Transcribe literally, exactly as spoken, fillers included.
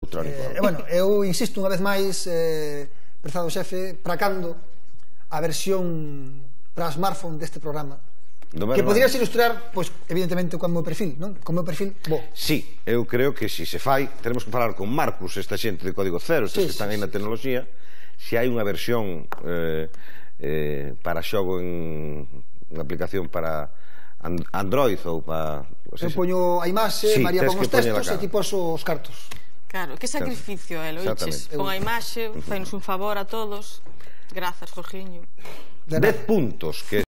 Eh, bueno, eu insisto unha vez máis, eh, prezado xefe, para cando a versión para smartphone deste programa que poderías ilustrar, pois, evidentemente, con o meu perfil, non? Con o meu perfil, bo. Sí, eu creo que se se fai, teremos que falar con Marcus, esta xente de Código Cero, estes que están aí na tecnoloxía, se hai unha versión para xogo en aplicación para Android ou para... Eu poño a imaxe, María pon os textos e ti pos os cartos. Claro, que sacrificio, el, oiches? Pon a imaxe, fainos un favor a todos. Grazas, Jorgiño. Dez puntos que